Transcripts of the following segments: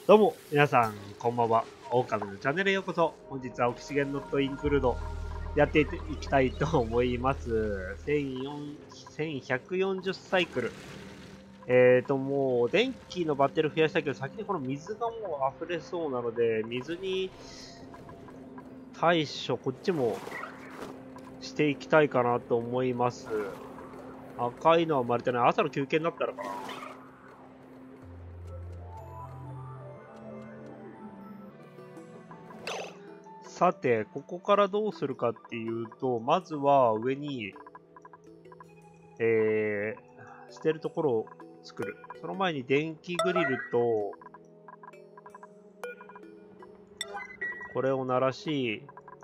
どうも、皆さん、こんばんは。狼のチャンネルへようこそ。本日はオキシゲンノットインクルードやっていきたいと思います。1140サイクル。もう、電気のバッテリー増やしたけど、先にこの水がもう溢れそうなので、水に対処、こっちもしていきたいかなと思います。赤いのは生まれてない。朝の休憩になったらかな。さて、ここからどうするかっていうと、まずは上に、捨てるところを作る。その前に電気グリルと、これを鳴らし、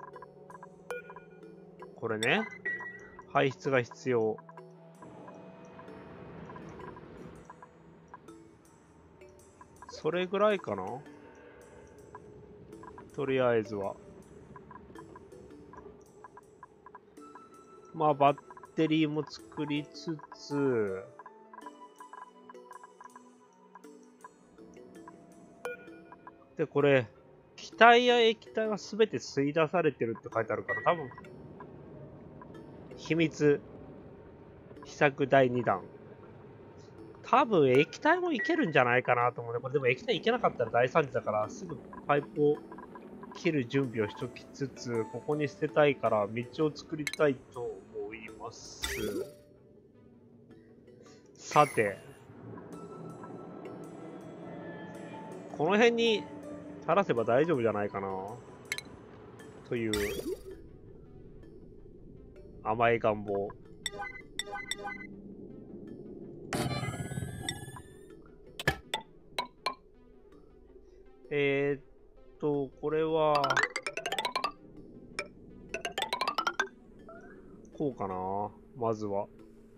これね、排出が必要。それぐらいかな？とりあえずは。まあ、バッテリーも作りつつ、で、これ、気体や液体はすべて吸い出されてるって書いてあるから、多分、秘密、秘策第2弾。多分、液体もいけるんじゃないかなと思うね。これでも液体いけなかったら大惨事だから、すぐパイプを切る準備をしときつつ、ここに捨てたいから、道を作りたいと思います。さて、この辺に垂らせば大丈夫じゃないかなという甘い願望。これはこうかな、まずは。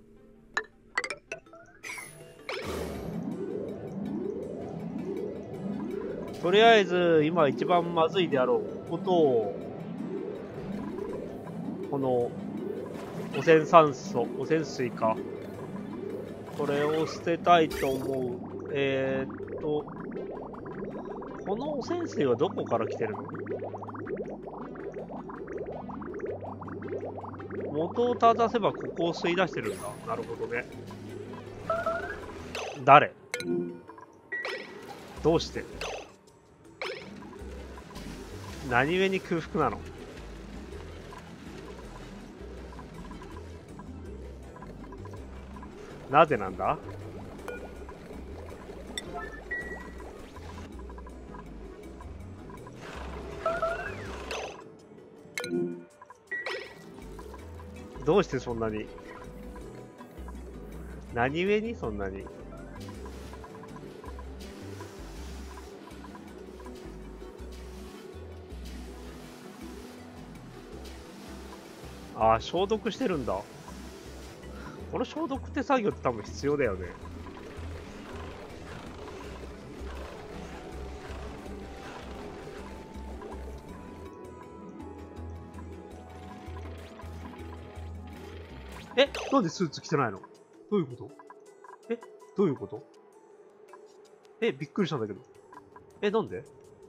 とりあえず今一番まずいであろうことを、この汚染酸素、汚染水か、これを捨てたいと思う。この汚染水はどこから来てるの？元を正せばここを吸い出してるんだ。なるほどね。誰？どうして？何故に空腹なの？なぜなんだ？どうしてそんなに？何故にそんなに？ああ、消毒してるんだ。この消毒って作業って多分必要だよね。え、なんでスーツ着てないの？どういうこと？え、どういうこと？え、びっくりしたんだけど。え、なんで？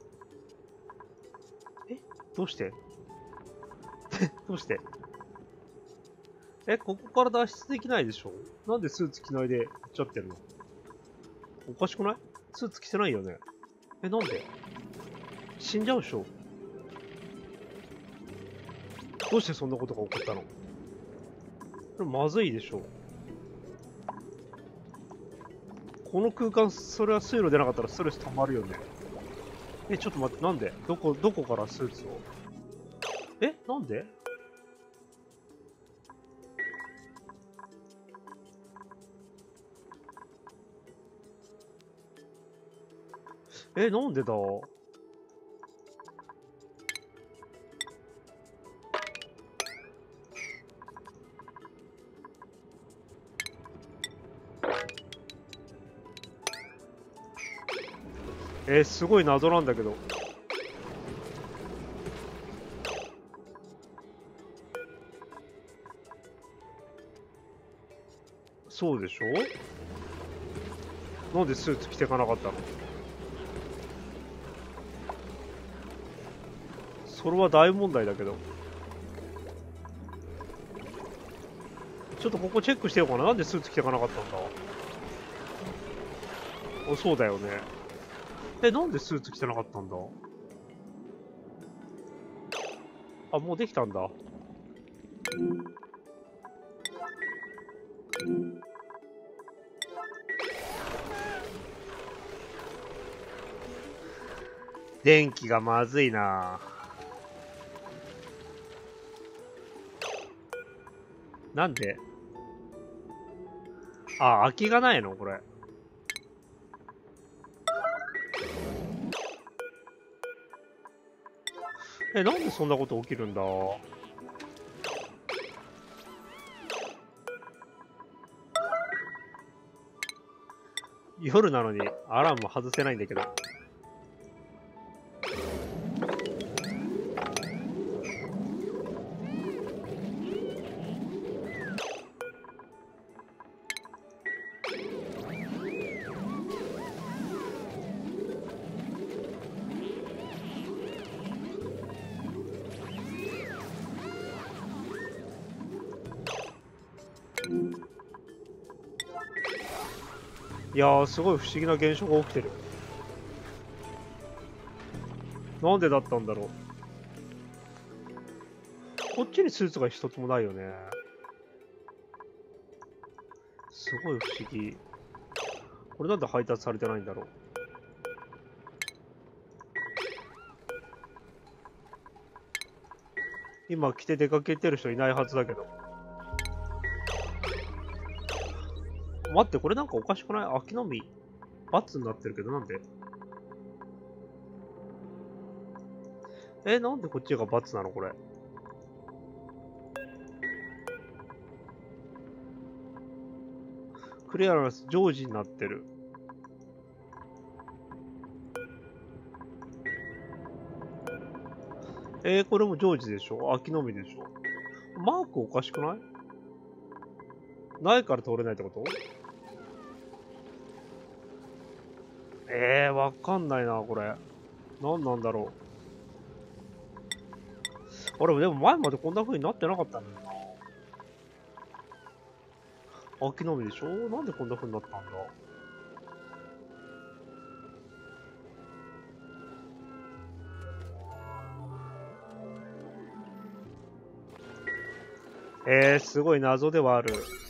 え、どうしてどうして？え、ここから脱出できないでしょ？なんでスーツ着ないで行っちゃってるの？おかしくない？スーツ着てないよね。え、なんで？死んじゃうでしょ？どうしてそんなことが起こったの？これまずいでしょ。この空間、それは水路出なかったらストレス溜まるよね。え、ちょっと待って、なんで？どこからスーツを？え、なんで？え、なんでだ？すごい謎なんだけど。そうでしょ？なんでスーツ着てかなかったの？ それは大問題だけど。ちょっとここチェックしてようかな。なんでスーツ着てかなかったんだ。あ、そうだよね。なんでスーツ着てなかったんだ。あ、もうできたんだ。電気がまずいな。なんで？あ、空きがないのこれ。なんでそんなこと起きるんだ。夜なのにアラーム外せないんだけど。いやー、すごい不思議な現象が起きてる。なんでだったんだろう。こっちにスーツが一つもないよね。すごい不思議。これなんで配達されてないんだろう。今着て出かけてる人いないはずだけど。待って、これなんかおかしくない？秋の実、×になってるけど、なんで？なんでこっちが×なのこれ。クリアランス常時になってる。これも常時でしょ？秋の実でしょ？マークおかしくない？ないから通れないってこと？わかんないな、これ。なんなんだろう。あれ、でも前までこんな風になってなかったんだよな。秋の実でしょ？なんでこんな風になったんだ。すごい謎ではある。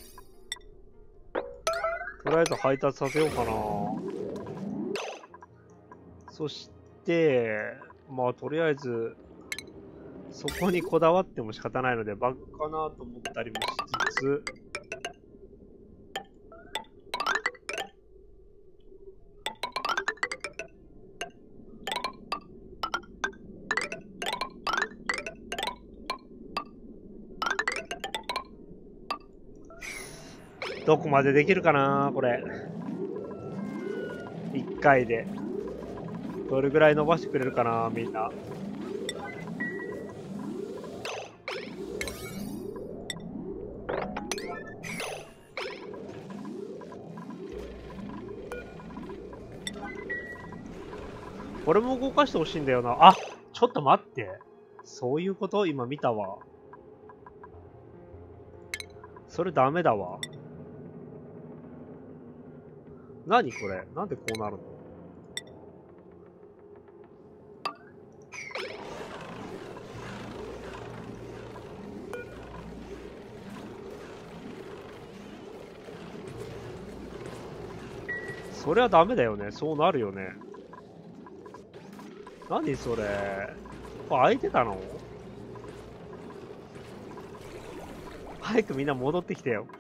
とりあえず配達させようかな。そして、まあとりあえず、そこにこだわっても仕方ないので、バグかなと思ったりもしつつ、どこまでできるかなこれ。1回で。どれぐらい伸ばしてくれるかなみんな。これも動かしてほしいんだよな。あ、ちょっと待って。そういうこと？今見たわ。それダメだわ。何これ？なんでこうなるの？それはダメだよね。そうなるよね。何それ？これ開いてたの？早くみんな戻ってきてよ。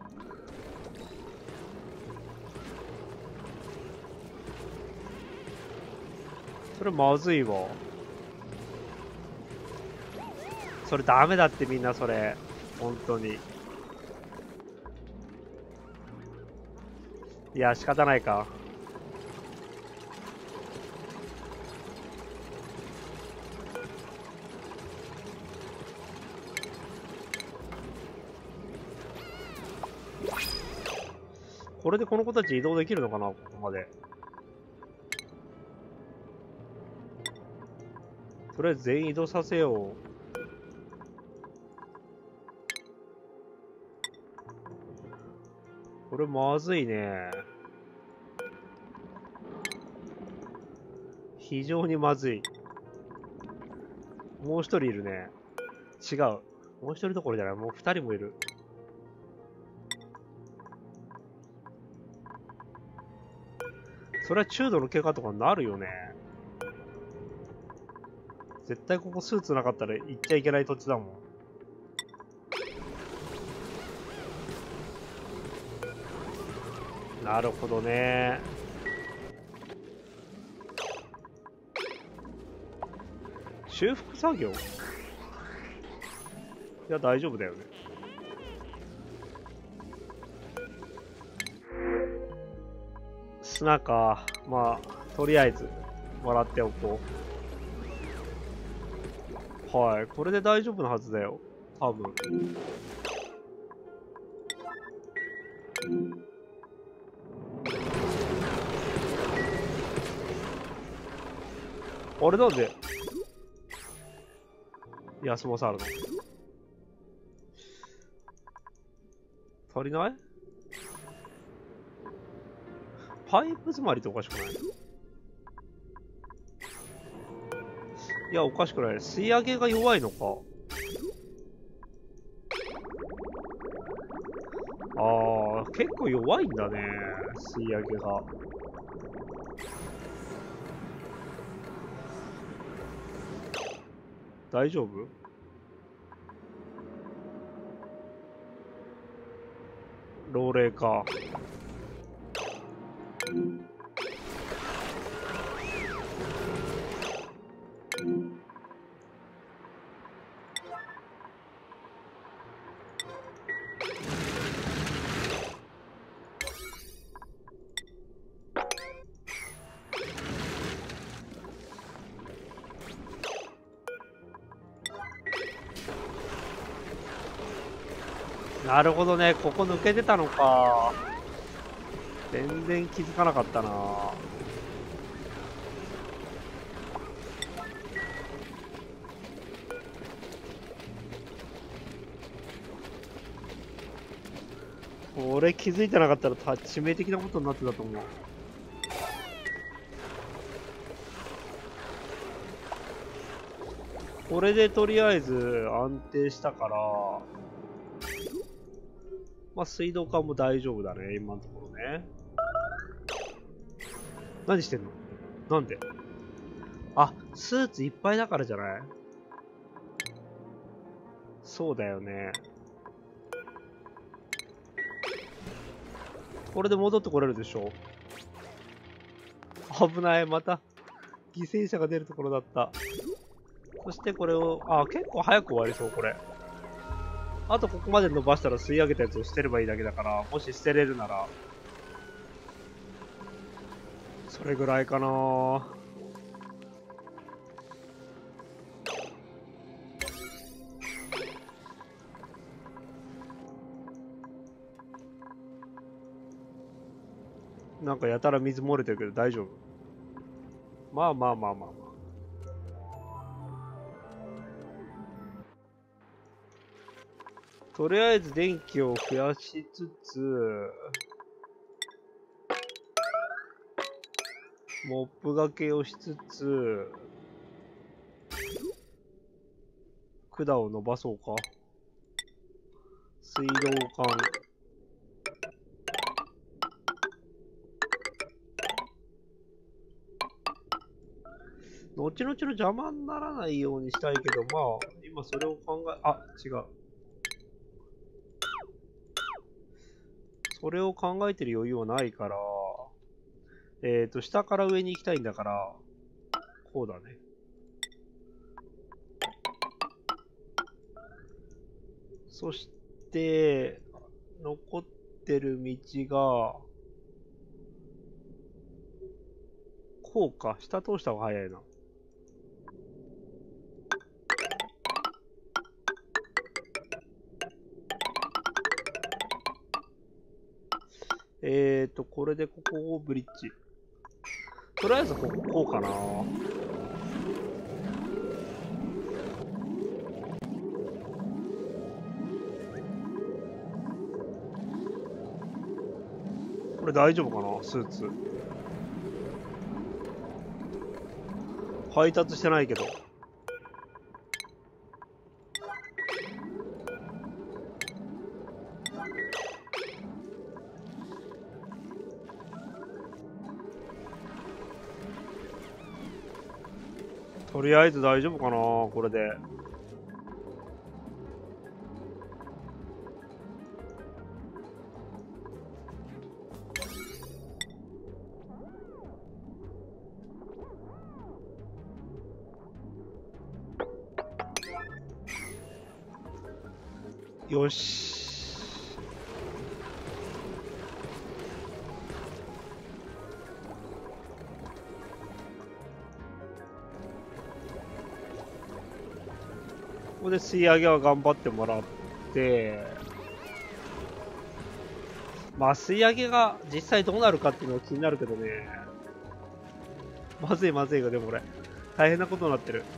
それまずいわ。それダメだってみんなそれ。本当に。いや、仕方ないか。これでこの子たち移動できるのかなここまで。 とりあえず全員移動させよう。これまずいね。非常にまずい。もう一人いるね。違う。もう一人どころじゃない。もう二人もいる。それは中度の怪我とかになるよね。絶対ここスーツなかったら行っちゃいけない土地だもん。なるほどね。修復作業？いや、大丈夫だよね。砂か。まあ、とりあえず、もらっておこう。はい。これで大丈夫なはずだよ。多分。あれなんで休まさあるの？足りない？パイプ詰まりっておかしくない？いや、おかしくない。吸い上げが弱いのか。ああ、結構弱いんだね。吸い上げが。大丈夫？老齢か。なるほどね、ここ抜けてたのか。全然気づかなかったな。俺気づいてなかったら致命的なことになってたと思う。これでとりあえず安定したから、まあ水道管も大丈夫だね、今のところね。何してんの？なんで？あ、スーツいっぱいだからじゃない？そうだよね。これで戻ってこれるでしょ？危ない、また犠牲者が出るところだった。そしてこれを、あ、結構早く終わりそう、これ。あとここまで伸ばしたら吸い上げたやつを捨てればいいだけだから、もし捨てれるなら、それぐらいかな。なんかやたら水漏れてるけど大丈夫？まあまあまあまあまあ。とりあえず電気を増やしつつ、モップがけをしつつ、管を伸ばそうか。水道管。後々の邪魔にならないようにしたいけど、まあ、今それを考え、あ、違う。それを考えてる余裕はないから、下から上に行きたいんだから、こうだね。そして、残ってる道が、こうか。下通した方が早いな。これでここをブリッジ。とりあえずこうかな。 れ大丈夫かな、スーツ。配達してないけど。とりあえず大丈夫かな、これで。よし。ここで吸い上げは頑張ってもらって、まあ吸い上げが実際どうなるかっていうのは気になるけどね。まずいまずいが、でも俺、大変なことになってる。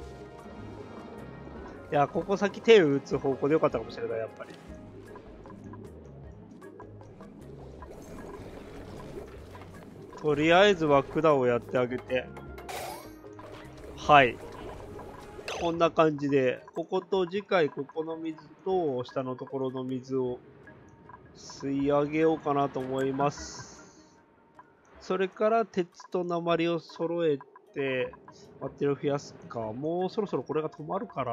いや、ここ先手を打つ方向でよかったかもしれない、やっぱり。とりあえずは管をやってあげて。はい。こんな感じで、ここと次回ここの水と下のところの水を吸い上げようかなと思います。それから鉄と鉛を揃えて、バッテリーを増やすか。もうそろそろこれが止まるから、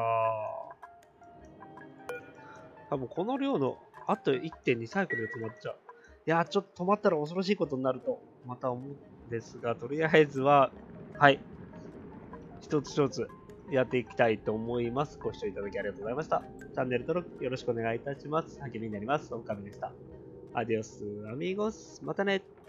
多分この量のあと 1.2 サイクルで止まっちゃう。いやー、ちょっと止まったら恐ろしいことになるとまた思うんですが、とりあえずは、はい、一つ一つやっていきたいと思います。ご視聴いただきありがとうございました。チャンネル登録よろしくお願いいたします。励みになります。おかみでした。アディオス、アミーゴス。またね。